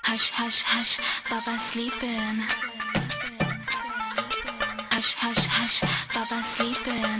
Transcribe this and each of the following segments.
Hush, hush, hush, Baba sleeping. Hush, hush, hush, Baba sleeping.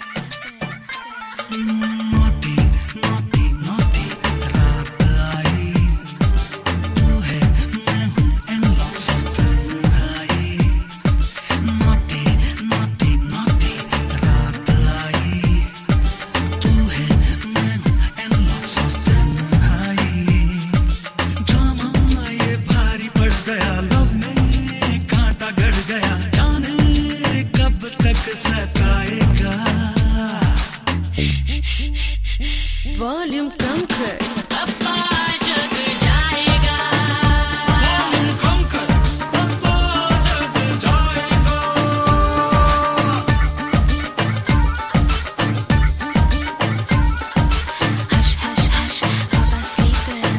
Naughty, naughty, naughty, रात आई तू है मैं हूँ and lots of तन्हाई. Naughty, naughty, naughty, रात आई तू है मैं हूँ and lots of तन्हाई. Drama ये भारी पड़ गया, love में कांटा गड़ गया, जाने कब तक सताएगा. वॉल्यूम कम कर, पापा जग जाएगा. Volume कम कर, पापा जग जाएगा. Hush, hush, hush, Baba sleeping.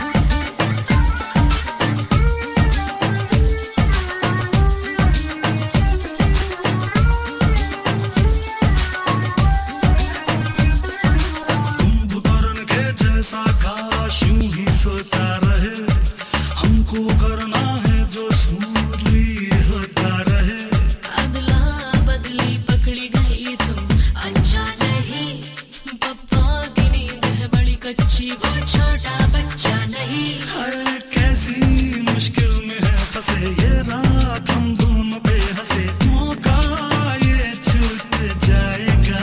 Kumbhakarna के जैसा काश यूं ही सोता रहे, हमको करना है जो स्मूथली होता रहे. अदला बदली पकड़ी गई तुम अच्छा नहीं. पप्पा की नींद है बड़ी कच्ची, वो छोटा बच्चा नहीं. हाय कैसी मुश्किल में है फंसे, ये रात हम दोनों पे हंसे, मौका ये छूट जाएगा.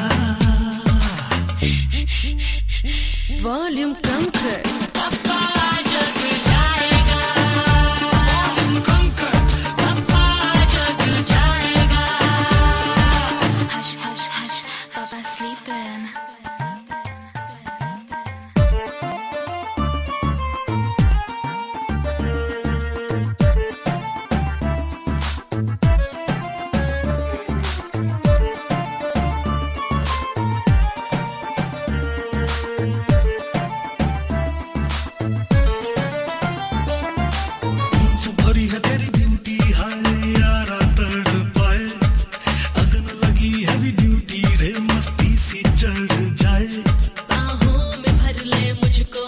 वॉल्यूम कम कर, पापा जग जाएगा. Volume कम कर, पापा जग जाएगा. Hush, hush, hush, Baba sleeping. धूप भरी है तेरी ब्यूटी, हाय यारा तड़पाए, अगन लगी हैवी ड्यूटी रे, मस्ती सी चढ़ जाए. बाहों में भर ले मुझको,